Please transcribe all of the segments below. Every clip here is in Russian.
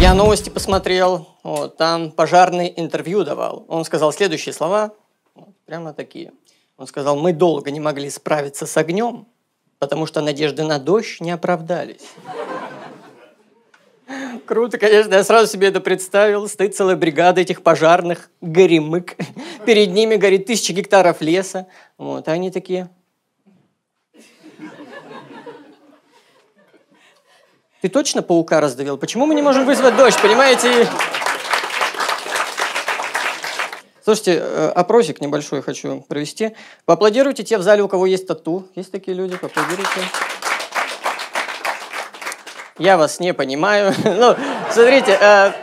Я новости посмотрел, вот, там пожарный интервью давал. Он сказал следующие слова, вот, прямо такие. Он сказал: мы долго не могли справиться с огнем, потому что надежды на дождь не оправдались. Круто, конечно, я сразу себе это представил. Стоит целая бригада этих пожарных, горемык. Перед ними горит 1000 гектаров леса. Вот, а они такие: ты точно паука раздавил? Почему мы не можем вызвать дождь, понимаете? Слушайте, опросик небольшой хочу провести. Поаплодируйте те в зале, у кого есть тату. Есть такие люди? Поаплодируйте. Я вас не понимаю. Ну, смотрите,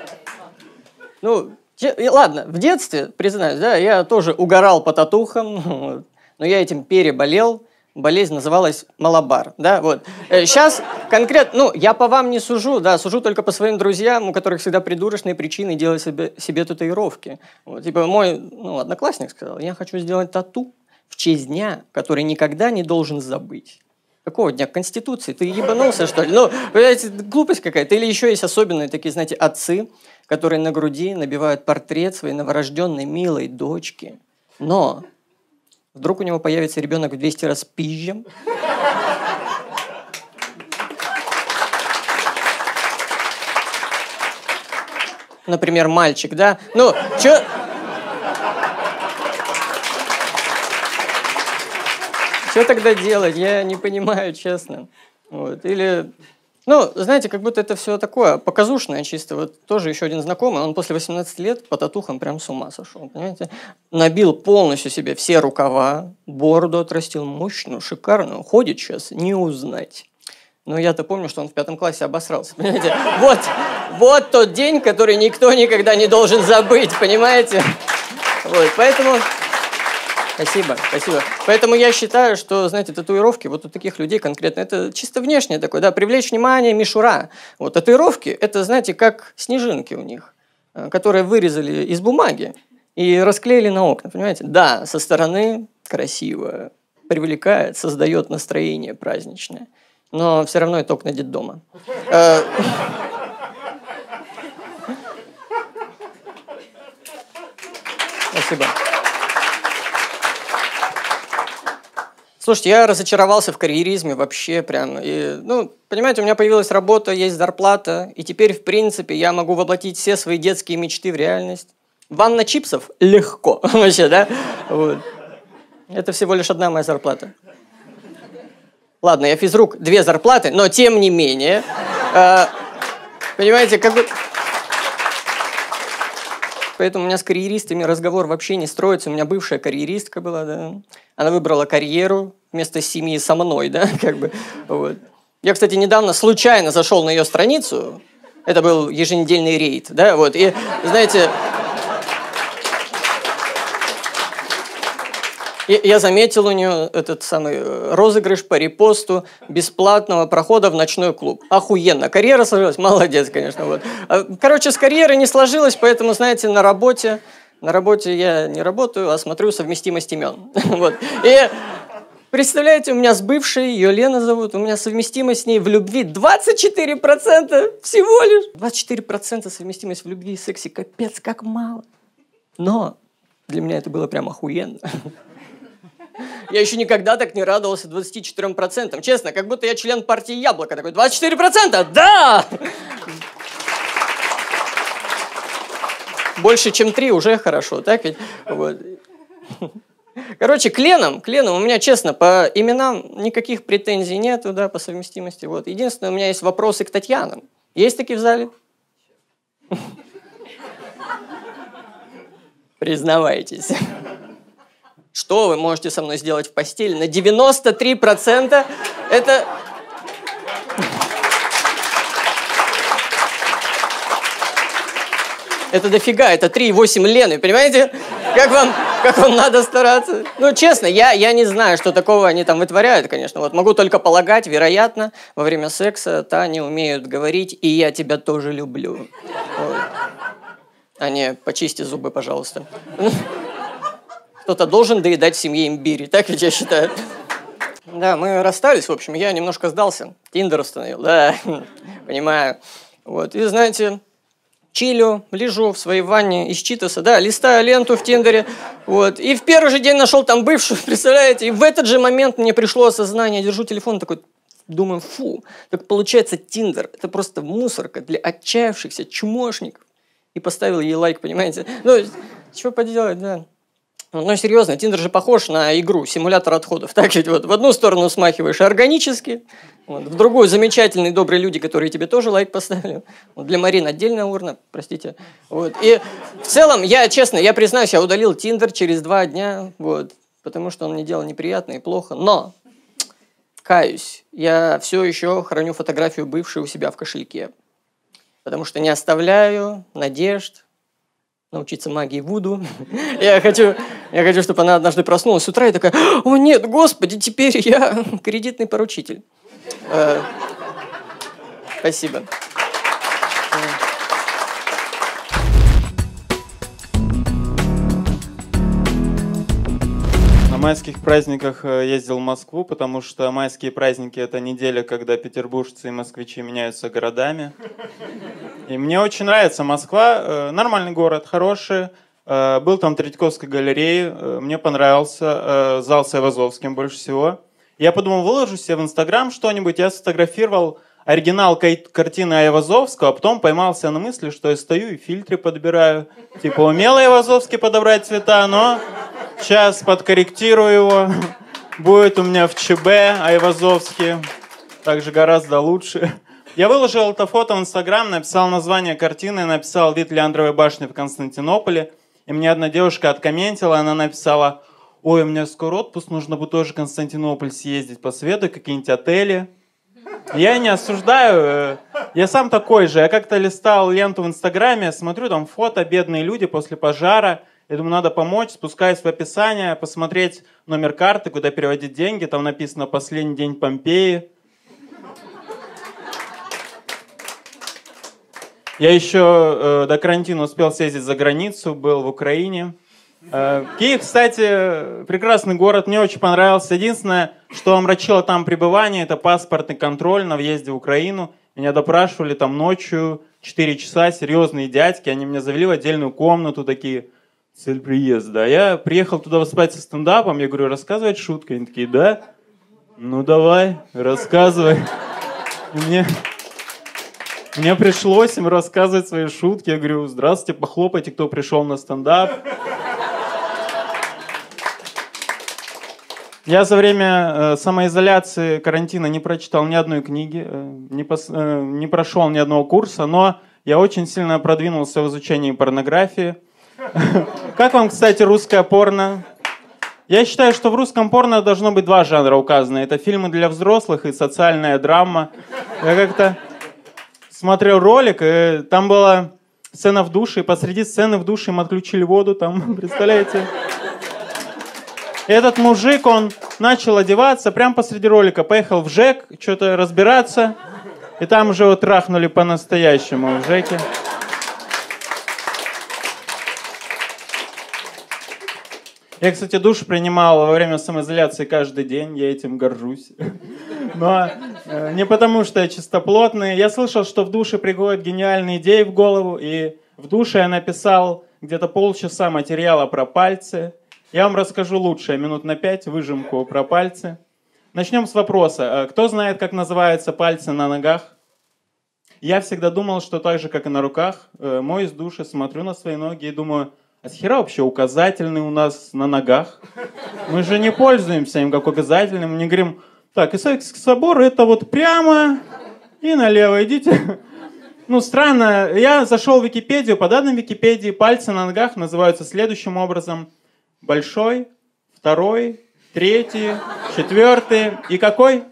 ладно, в детстве, признаюсь, да, я тоже угорал по татухам, но я этим переболел. Болезнь называлась малабар, да, вот. Сейчас конкретно, я по вам не сужу, да, сужу только по своим друзьям, у которых всегда придурочные причины делать себе татуировки. Вот, типа мой, одноклассник сказал: я хочу сделать тату в честь дня, который никогда не должен забыть. Какого дня? Конституции? Ты ебанулся, что ли? Ну, понимаете, глупость какая-то. Или еще есть особенные такие, знаете, отцы, которые на груди набивают портрет своей новорожденной милой дочки. Но вдруг у него появится ребенок в 200 раз пизжем. Например, мальчик, да? Ну, чё... Что тогда делать? Я не понимаю, честно. Вот. Или, знаете, как будто это все такое показушное чисто. Вот тоже еще один знакомый, он после 18 лет по татухам прям с ума сошел, понимаете? Набил полностью себе все рукава, бороду отрастил мощную, шикарную, ходит сейчас, не узнать. Но я-то помню, что он в 5 классе обосрался, понимаете? Вот тот день, который никто никогда не должен забыть, понимаете? Вот, поэтому... Спасибо. Поэтому я считаю, что, знаете, татуировки вот у таких людей конкретно, это чисто внешнее такое, да, привлечь внимание, мишура. Вот татуировки, это, знаете, как снежинки у них, которые вырезали из бумаги и расклеили на окна, понимаете? Да, со стороны красиво, привлекает, создает настроение праздничное, но все равно это окна детдома. Спасибо. Слушайте, я разочаровался в карьеризме вообще прям. И, понимаете, у меня появилась работа, есть зарплата, и теперь, в принципе, я могу воплотить все свои детские мечты в реальность. Ванна чипсов? Легко. Вообще, да? Вот. Это всего лишь 1 моя зарплата. Ладно, я физрук, 2 зарплаты, но тем не менее. Понимаете, как бы... Поэтому у меня с карьеристами разговор вообще не строится. У меня бывшая карьеристка была, да. Она выбрала карьеру вместо семьи со мной, да, как бы. Вот. Я, кстати, недавно случайно зашел на ее страницу. Это был еженедельный рейд, да, вот. И, знаете, я заметил у нее этот самый розыгрыш по репосту бесплатного прохода в ночной клуб. Охуенно. Карьера сложилась? Молодец, конечно. Вот. Короче, с карьерой не сложилось, поэтому, знаете, на работе я не работаю, а смотрю совместимость имен. Вот. И представляете, у меня с бывшей, ее Лена зовут, у меня совместимость с ней в любви 24% всего лишь. 24% совместимость в любви и сексе. Капец, как мало. Но для меня это было прям охуенно. Я еще никогда так не радовался 24%. Честно, как будто я член партии Яблоко. Такой, 24%? Да! Больше, чем 3 уже хорошо, так ведь? Вот. Короче, к Ленам у меня, честно, по именам никаких претензий нету, да, по совместимости. Вот. Единственное, у меня есть вопросы к Татьянам. Есть такие в зале? Признавайтесь. Что вы можете со мной сделать в постели? На 93% это... Это дофига, это 3,8 Лены, понимаете? Как вам надо стараться? Честно, я не знаю, что такого они там вытворяют, конечно. Вот могу только полагать, вероятно, во время секса они умеют говорить: и я тебя тоже люблю. Вот. А не, почисти зубы, пожалуйста. Кто-то должен доедать в семье имбирь, так ведь я считаю. Да, мы расстались, в общем, я немножко сдался. Тиндер установил, да, понимаю. Вот, и знаете, чилю, лежу в своей ванне из Читоса, да, листаю ленту в Тиндере, вот, и в первый же день нашел там бывшую, представляете, и в этот же момент мне пришло осознание, я держу телефон такой, думаю, фу, так получается Тиндер, это просто мусорка для отчаявшихся чмошников, и поставил ей лайк, понимаете, ну, что поделать, да. Ну, серьезно, Тиндер же похож на игру, симулятор отходов. Так ведь вот в одну сторону смахиваешь органически, вот, в другую замечательные, добрые люди, которые тебе тоже лайк поставили. Вот для Марины отдельная урна, простите. Вот. И в целом, я, честно, я признаюсь, я удалил Тиндер через 2 дня, вот, потому что он мне делал неприятно и плохо. Но, каюсь, я все еще храню фотографию бывшей у себя в кошельке. Потому что не оставляю надежд научиться магии вуду. Я хочу, чтобы она однажды проснулась с утра и такая: «О нет, господи, теперь я кредитный поручитель». Спасибо. На майских праздниках ездил в Москву, потому что майские праздники — это неделя, когда петербуржцы и москвичи меняются городами. И мне очень нравится Москва, нормальный город, хороший. Был там в Третьяковской галерее, мне понравился зал с Айвазовским больше всего. Я подумал, выложу себе в Инстаграм что-нибудь, я сфотографировал оригинал картины Айвазовского, а потом поймался на мысли, что я стою и фильтры подбираю. Типа умел Айвазовский подобрать цвета, но сейчас подкорректирую его. Будет у меня в ЧБ Айвазовский, также гораздо лучше. Я выложил это фото в Инстаграм, написал название картины, написал «Вид Леандровой башни в Константинополе». И мне одна девушка откомментила, она написала: «Ой, у меня скоро отпуск, нужно бы тоже в Константинополь съездить, посоветуй какие-нибудь отели». Я не осуждаю, я сам такой же. Я как-то листал ленту в Инстаграме, смотрю, там фото, бедные люди после пожара. Я думаю, надо помочь, спускаюсь в описание, посмотреть номер карты, куда переводить деньги. Там написано «Последний день Помпеи». Я еще до карантина успел съездить за границу, был в Украине. Киев, кстати, прекрасный город, мне очень понравился. Единственное, что омрачило там пребывание, это паспортный контроль на въезде в Украину. Меня допрашивали там ночью, 4 часа, серьезные дядьки. Они меня завели в отдельную комнату, такие: «Цель приезда». Я приехал туда выступать со стендапом, я говорю: «Рассказывать шутки?» Они такие: «Да? Ну давай, рассказывай». И мне пришлось им рассказывать свои шутки. Я говорю: «Здравствуйте, похлопайте, кто пришел на стендап». Я за время самоизоляции, карантина не прочитал ни одной книги, не прошел ни одного курса, но я очень сильно продвинулся в изучении порнографии. Как вам, кстати, русское порно? Я считаю, что в русском порно должно быть 2 жанра указаны. Это фильмы для взрослых и социальная драма. Я как-то смотрел ролик, и там была сцена в душе, и посреди сцены в душе им отключили воду, там, представляете? Этот мужик, он начал одеваться прямо посреди ролика, поехал в ЖЭК, что-то разбираться, и там уже его трахнули по-настоящему в ЖЭКе. Я, кстати, душ принимал во время самоизоляции каждый день, я этим горжусь. Но не потому, что я чистоплотный. Я слышал, что в душе приходят гениальные идеи в голову, и в душе я написал где-то полчаса материала про пальцы. Я вам расскажу лучшее, минут на 5, выжимку про пальцы. Начнем с вопроса. Кто знает, как называются пальцы на ногах? Я всегда думал, что так же, как и на руках. Моюсь в душе, смотрю на свои ноги и думаю: а с хера вообще указательный у нас на ногах? Мы же не пользуемся им как указательным. Мы не говорим: так, Исаакиевский собор, это вот прямо и налево идите. Ну, странно. Я зашел в Википедию. По данным Википедии, пальцы на ногах называются следующим образом: большой, второй, третий, четвертый и какой?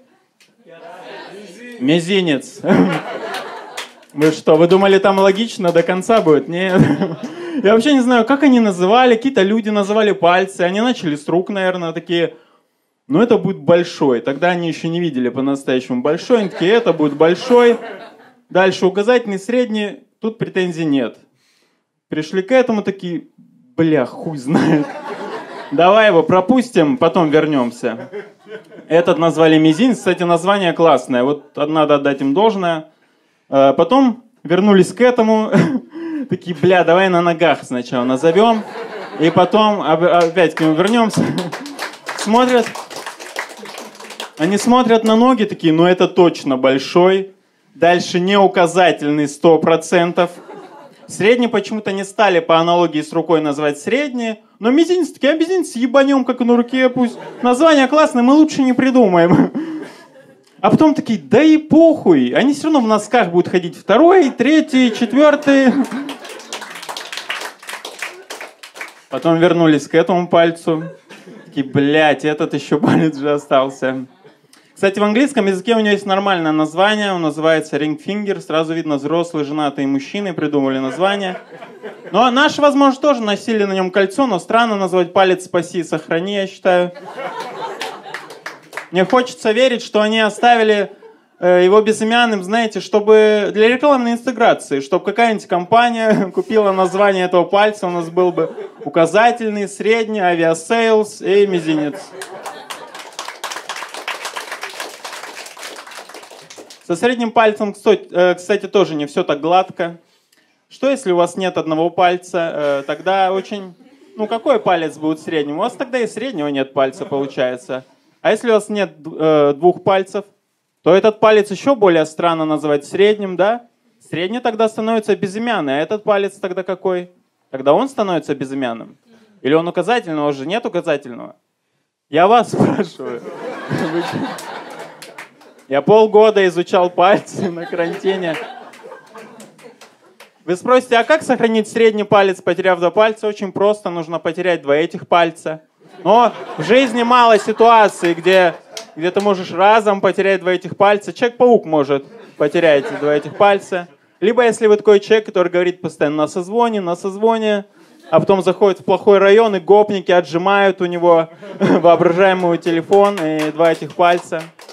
Мизинец. Вы что, вы думали, там логично до конца будет? Нет. Я вообще не знаю, как они называли. Какие-то люди называли пальцы. Они начали с рук, наверное, такие: ну, это будет большой. Тогда они еще не видели по-настоящему большой. Они такие: это будет большой. Дальше указательный, средний. Тут претензий нет. Пришли к этому, такие: бля, хуй знает. Давай его пропустим, потом вернемся. Этот назвали мизинец. Кстати, название классное. Вот надо отдать им должное. Потом вернулись к этому. Такие, бля, давай на ногах сначала назовем, и потом опять к нему вернемся. Смотрят. Они смотрят на ноги, такие, ну это точно большой. Дальше неуказательный 100%. Средний почему-то не стали по аналогии с рукой называть средние. Но мизинец, такие, а мизинец ебанем, как на руке пусть. Название классное, мы лучше не придумаем. А потом такие, да и похуй. Они все равно в носках будут ходить. Второй, третий, четвертый. Потом вернулись к этому пальцу. Такие, блядь, этот еще палец же остался. Кстати, в английском языке у него есть нормальное название. Он называется ring finger. Сразу видно, взрослые, женатые мужчины придумали название. Ну, а наши, возможно, тоже носили на нем кольцо, но странно назвать палец «спаси и сохрани», я считаю. Мне хочется верить, что они оставили его безымянным, знаете, чтобы для рекламной интеграции, чтобы какая-нибудь компания купила название этого пальца, у нас был бы указательный, средний, авиасейлс и мизинец. Со средним пальцем, кстати, тоже не все так гладко. Что, если у вас нет одного пальца? Тогда очень... Ну, какой палец будет средним? У вас тогда и среднего нет пальца, получается. А если у вас нет двух пальцев, то этот палец еще более странно называть средним, да? Средний тогда становится безымянный, а этот палец тогда какой? Тогда он становится безымянным. Или он указательного, уже нет указательного? Я вас спрашиваю. Я полгода изучал пальцы на карантине. Вы спросите, а как сохранить средний палец, потеряв два пальца? Очень просто, нужно потерять два этих пальца. Но в жизни мало ситуаций, где ты можешь разом потерять два этих пальца. Человек-паук может потерять два этих пальца. Либо если вы такой человек, который говорит постоянно на созвоне, а потом заходит в плохой район, и гопники отжимают у него воображаемый телефон и два этих пальца.